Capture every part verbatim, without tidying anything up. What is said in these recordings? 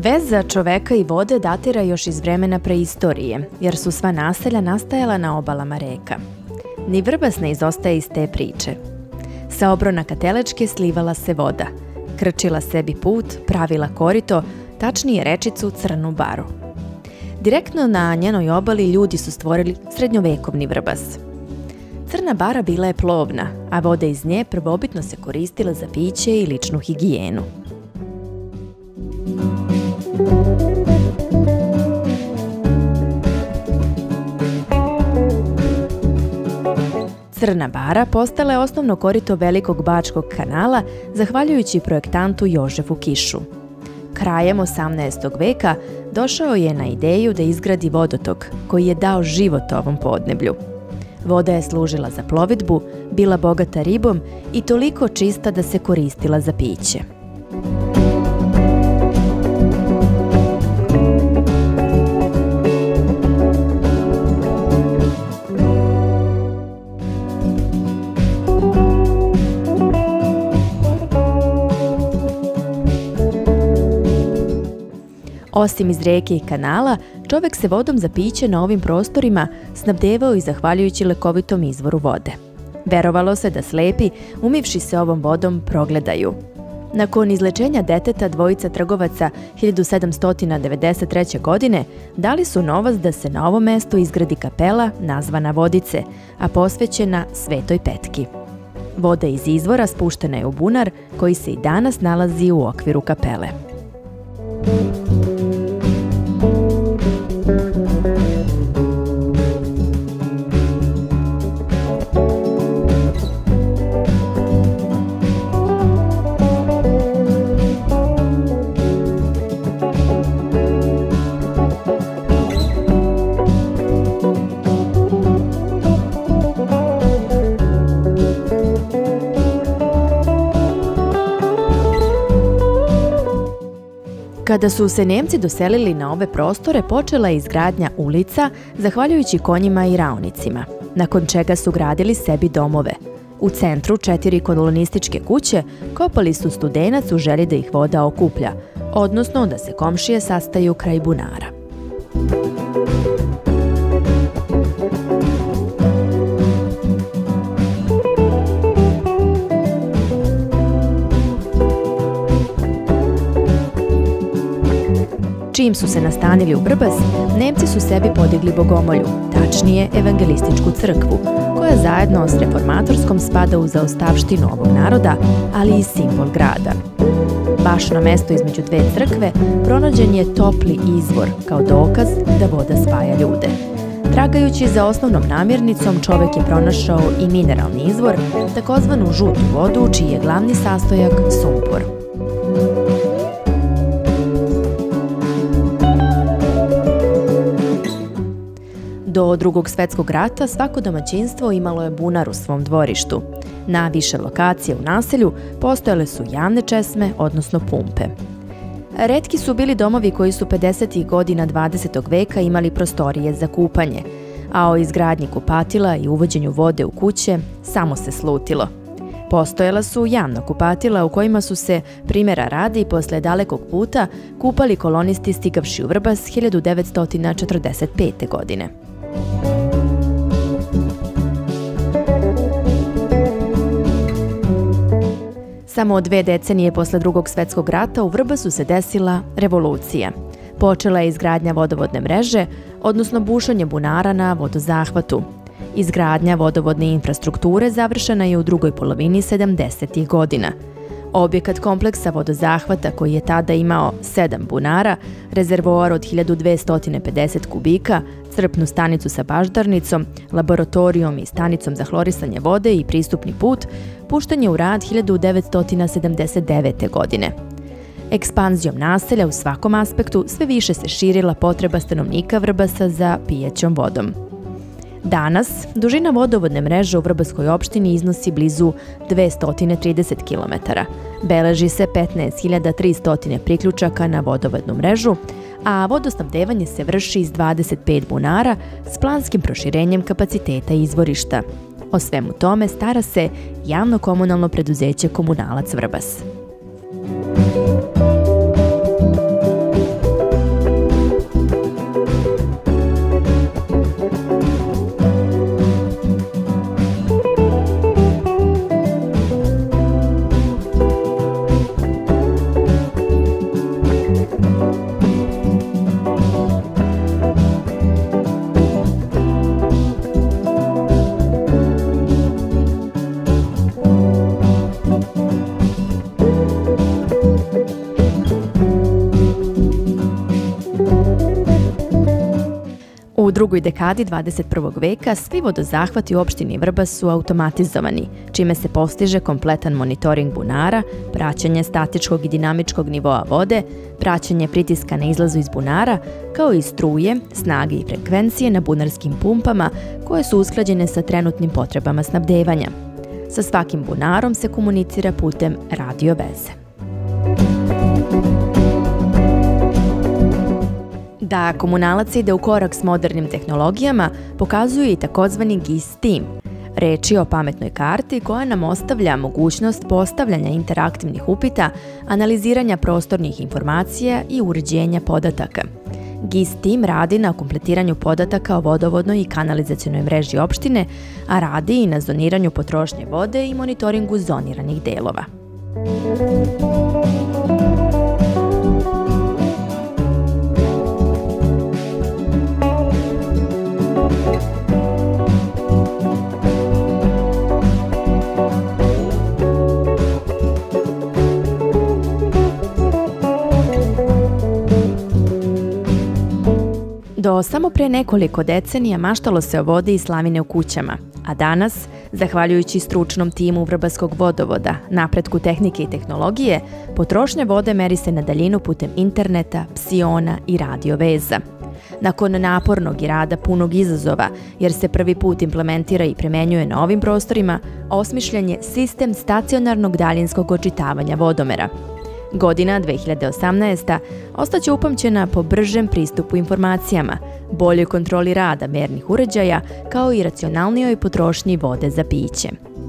Veza čoveka i vode datira još iz vremena preistorije, jer su sva naselja nastajala na obalama reka. Ni Vrbas ne izostaje iz te priče. Sa obrona Katelečke slivala se voda, krčila sebi put, pravila korito, tačnije rečicu Crnu baru. Direktno na njenoj obali ljudi su stvorili srednjovekovni Vrbas. Crna bara bila je plovna, a voda iz nje prvobitno se koristila za piće i ličnu higijenu. Crna bara postala je osnovno korito Velikog bačkog kanala zahvaljujući projektantu Jožefu Kišu. Krajem osamnaestog veka došao je na ideju da izgradi vodotok koji je dao život ovom podneblju. Voda je služila za plovidbu, bila bogata ribom i toliko čista da se koristila za piće. Osim iz rijeke i kanala, čovek se vodom za piće na ovim prostorima snabdevao i zahvaljujući lekovitom izvoru vode. Verovalo se da slepi, umivši se ovom vodom, progledaju. Nakon izlečenja deteta dvojica trgovaca hiljadu sedamsto devedeset treće. godine dali su novac da se na ovom mestu izgradi kapela nazvana Vodice, a posvećena Svetoj Petki. Voda iz izvora spuštena je u bunar koji se i danas nalazi u okviru kapele. Kada su se Nemci doselili na ove prostore, počela je izgradnja ulica, zahvaljujući konjima i raunicima, nakon čega su gradili sebi domove. U centru četiri kolonističke kuće kopali su Studenac u želji da ih voda okuplja, odnosno da se komšije sastaju kraj bunara. Čim su se nastanili u Vrbas, Nemci su sebi podigli bogomolju, tačnije evangelističku crkvu, koja zajedno s reformatorskom spada u zaostavštinu ovog naroda, ali i simbol grada. Baš na mesto između dve crkve pronađen je topli izvor kao dokaz da voda spaja ljude. Tragajući za osnovnom namirnicom, čovek je pronašao i mineralni izvor, takozvanu žutu vodu, čiji je glavni sastojak sumpor. Do Drugog svetskog rata svako domaćinstvo imalo je bunar u svom dvorištu. Na više lokacije u naselju postojale su javne česme, odnosno pumpe. Retki su bili domovi koji su pedesetih godina dvadesetog veka imali prostorije za kupanje, a o izgradnji kupatila i uvođenju vode u kuće samo se slutilo. Postojala su javna kupatila u kojima su se, primjera radi, posle dalekog puta kupali kolonisti stigavši u Vrbas hiljadu devetsto četrdeset pete. godine. Samo dve decenije posle Drugog svetskog rata u Vrbasu se desila revolucija. Počela je izgradnja vodovodne mreže, odnosno bušanje bunara na vodozahvatu. Izgradnja vodovodne infrastrukture završena je u drugoj polovini sedamdesetih godina. Objekat kompleksa vodozahvata, koji je tada imao sedam bunara, rezervoar od hiljadu dvesta pedeset kubika, crpnu stanicu sa baždarnicom, laboratorijom i stanicom za hlorisanje vode i pristupni put, pušten je u rad hiljadu devetsto sedamdeset devete. godine. Ekspanzijom naselja u svakom aspektu sve više se širila potreba stanovnika Vrbasa za pijaćom vodom. Danas, dužina vodovodne mreže u Vrbaskoj opštini iznosi blizu dvesta trideset kilometara. Beleži se petnaest hiljada tristo priključaka na vodovodnu mrežu, a vodosnabdevanje se vrši iz dvadeset pet bunara s planskim proširenjem kapaciteta izvorišta. O svemu tome stara se javno-komunalno preduzeće Komunalac Vrbas. drugoj dekadi dvadeset prvog veka svi vodozahvati u opštini Vrbas su automatizovani, čime se postiže kompletan monitoring bunara, praćenje statičkog i dinamičkog nivoa vode, praćenje pritiska na izlazu iz bunara, kao i struje, snage i frekvencije na bunarskim pumpama koje su usklađene sa trenutnim potrebama snabdevanja. Sa svakim bunarom se komunicira putem radio veze. Da komunalac ide u korak s modernim tehnologijama pokazuje i takozvani G I S tim. Reč je o pametnoj karti koja nam ostavlja mogućnost postavljanja interaktivnih upita, analiziranja prostornih informacija i uređenja podataka. G I S tim radi na kompletiranju podataka o vodovodnoj i kanalizacionoj mreži opštine, a radi i na zoniranju potrošnje vode i monitoringu zoniranih delova. Do samo pre nekoliko decenija maštalo se o vodi i slavine u kućama, a danas, zahvaljujući stručnom timu Vrbaskog vodovoda, napretku tehnike i tehnologije, potrošnja vode meri se na daljinu putem interneta, psiona i radio veza. Nakon napornog i rada punog izazova, jer se prvi put implementira i primenjuje na ovim prostorima, osmišljen je sistem stacionarnog daljinskog očitavanja vodomera. Godina dve hiljade osamnaesta ostaće upamćena po bržem pristupu informacijama, boljoj kontroli rada mernih uređaja, kao i racionalnijoj potrošnji vode za piće.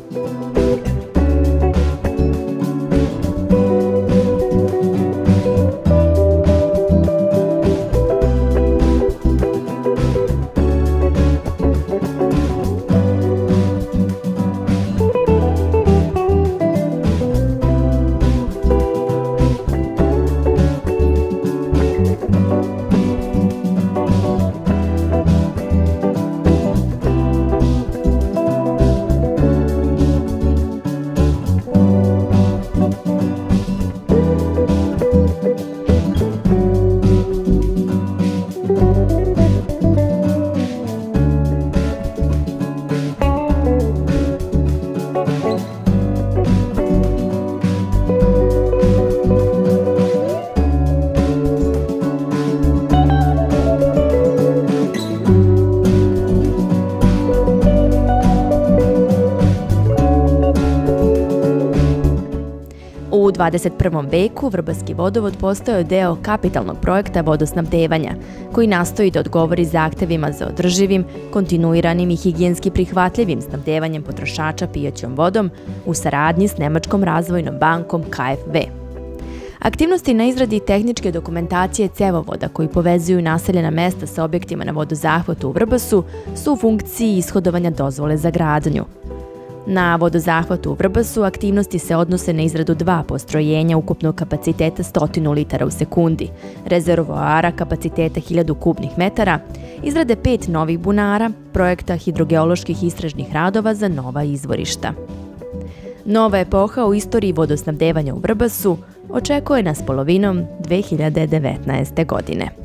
U dvadeset prvom veku Vrbaski vodovod postao je deo kapitalnog projekta vodosnabdevanja, koji nastoji da odgovori zahtevima za održivim, kontinuiranim i higijenski prihvatljivim snabdevanjem potrošača pijaćom vodom u saradnji s Nemačkom razvojnom bankom K F W. Aktivnosti na izradi tehničke dokumentacije cevovoda koji povezuju naseljena mesta sa objektima na vodozahvatu u Vrbasu su u funkciji ishodovanja dozvole za gradnju. Na vodozahvatu u Vrbasu aktivnosti se odnose na izradu dva postrojenja ukupnog kapaciteta sto litara u sekundi, rezervoara kapaciteta hiljadu kubnih metara, izrade pet novih bunara, projekta hidrogeoloških istražnih radova za nova izvorišta. Nova epoha u istoriji vodosnabdevanja u Vrbasu očekuje nas polovinom dve hiljade devetnaeste. godine.